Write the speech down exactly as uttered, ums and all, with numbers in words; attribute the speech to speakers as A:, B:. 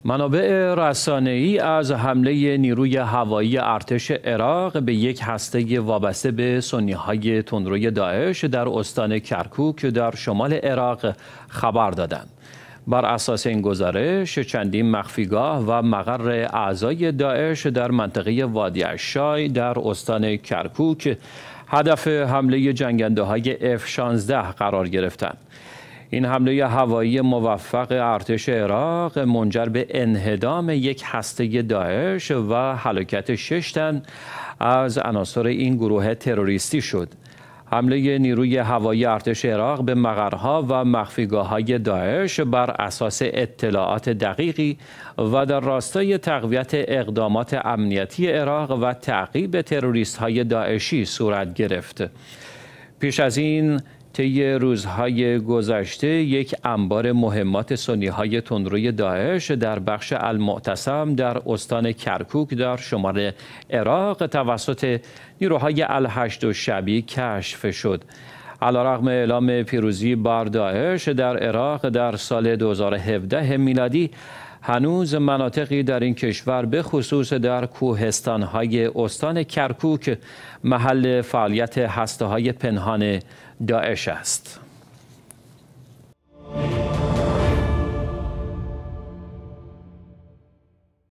A: منابع رسانه‌ای از حمله نیروی هوایی ارتش عراق به یک هسته وابسته به سنی‌های تندروی داعش در استان کرکوک در شمال عراق خبر دادند. بر اساس این گزارش، چندین مخفیگاه و مقر اعضای داعش در منطقه وادی الشای در استان کرکوک هدف حمله جنگنده‌های اف شانزده قرار گرفتند. این حمله هوایی موفق ارتش عراق منجر به انهدام یک هسته داعش و هلاکت شش تن از عناصر این گروه تروریستی شد. حمله نیروی هوایی ارتش عراق به مقرها و مخفیگاه‌های داعش بر اساس اطلاعات دقیقی و در راستای تقویت اقدامات امنیتی عراق و تعقیب تروریست‌های داعشی صورت گرفت. پیش از این طی روزهای گذشته یک انبار مهمات سنی‌های تندروی داعش در بخش المعتصم در استان کرکوک در شمال عراق توسط نیروهای الهشت الشعبی کشف شد. علیرغم اعلام پیروزی بر داعش در عراق در سال دو هزار و هفده میلادی، هنوز مناطقی در این کشور به خصوص در کوهستان‌های استان کرکوک محل فعالیت هسته‌های پنهان داعش است.